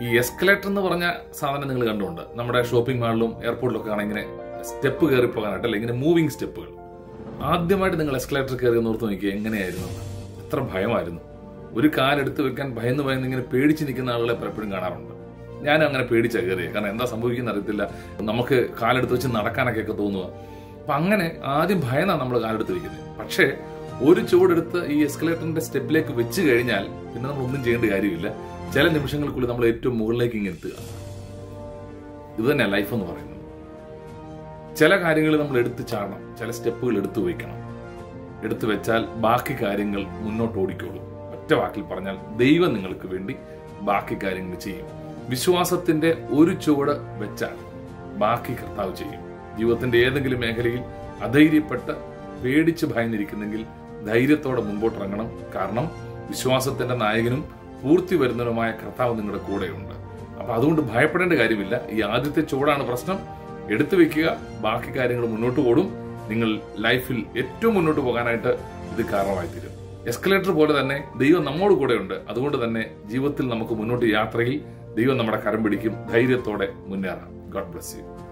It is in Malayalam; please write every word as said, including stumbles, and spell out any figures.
ഈ എസ്കലേറ്റർ എന്ന് പറഞ്ഞ സാധനം നിങ്ങൾ കണ്ടുകൊണ്ട് നമ്മുടെ ഷോപ്പിംഗ് മാളിലും എയർപോർട്ടിലൊക്കെ ആണ് ഇങ്ങനെ സ്റ്റെപ്പ് കയറി പോകാനായിട്ട്, അല്ലെ ഇങ്ങനെ മൂവിങ് സ്റ്റെപ്പുകൾ. ആദ്യമായിട്ട് നിങ്ങൾ എസ്കലേറ്റർ കയറി ഓർത്ത് നോക്കിയാൽ എങ്ങനെയായിരുന്നു? എത്ര ഭയമായിരുന്നു. ഒരു കാലെടുത്ത് വെക്കാൻ ഭയന്ന് ഭയന്ന് ഇങ്ങനെ പേടിച്ച് നിൽക്കുന്ന ആളുകളെ പലപ്പോഴും കാണാറുണ്ട്. ഞാനും അങ്ങനെ പേടിച്ചാ കയറിയത്. കാരണം എന്താ സംഭവിക്കുന്ന അറിയത്തില്ല, നമുക്ക് കാലെടുത്ത് വെച്ച് നടക്കാനൊക്കെ ഒക്കെ തോന്നുക. അപ്പൊ അങ്ങനെ ആദ്യം ഭയന്നാണ് നമ്മൾ കാലെടുത്ത് വെക്കുന്നത്. പക്ഷേ ഒരു ചുവടെടുത്ത് ഈ എസ്കലേറ്ററിന്റെ സ്റ്റെപ്പിലേക്ക് വെച്ച് കഴിഞ്ഞാൽ പിന്നെ നമ്മൾ ഒന്നും ചെയ്യേണ്ട കാര്യമില്ല. ചില നിമിഷങ്ങൾക്കുള്ളിൽ നമ്മൾ ഏറ്റവും മുകളിലേക്ക് ഇങ്ങനെ എത്തുക. ഇത് തന്നെയാണ് ലൈഫ് എന്ന് പറയുന്നത്. ചില കാര്യങ്ങൾ നമ്മൾ എടുത്ത് ചാടണം, ചില സ്റ്റെപ്പുകൾ എടുത്തു വയ്ക്കണം. എടുത്തു വെച്ചാൽ ബാക്കി കാര്യങ്ങൾ മുന്നോട്ട് ഓടിക്കോളും. ഒറ്റ വാക്കിൽ പറഞ്ഞാൽ ദൈവം നിങ്ങൾക്ക് വേണ്ടി ബാക്കി കാര്യങ്ങൾ ചെയ്യും. വിശ്വാസത്തിന്റെ ഒരു ചുവട് വെച്ചാൽ ബാക്കി കർത്താവ് ചെയ്യും. ജീവിതത്തിന്റെ ഏതെങ്കിലും മേഖലയിൽ അധൈര്യപ്പെട്ട് പേടിച്ച് ഭയന്നിരിക്കുന്നെങ്കിൽ ധൈര്യത്തോടെ മുമ്പോട്ടിറങ്ങണം. കാരണം വിശ്വാസത്തിന്റെ നായകനും പൂർത്തി വരുന്നവനുമായ കർത്താവ് നിങ്ങളുടെ കൂടെയുണ്ട്. അപ്പൊ അതുകൊണ്ട് ഭയപ്പെടേണ്ട കാര്യമില്ല. ഈ ആദ്യത്തെ ചുവടാണ് പ്രശ്നം. എടുത്തു വെക്കുക, ബാക്കി കാര്യങ്ങൾ മുന്നോട്ട് ഓടും. നിങ്ങൾ ലൈഫിൽ ഏറ്റവും മുന്നോട്ട് പോകാനായിട്ട് ഇത് കാരണമായി തീരും. എസ്കലേറ്റർ പോലെ തന്നെ ദൈവം നമ്മോട് കൂടെയുണ്ട്. അതുകൊണ്ട് തന്നെ ജീവിതത്തിൽ നമുക്ക് മുന്നോട്ട് യാത്രയിൽ ദൈവം നമ്മുടെ കരം പിടിക്കും. ധൈര്യത്തോടെ മുന്നേറാം. God bless U.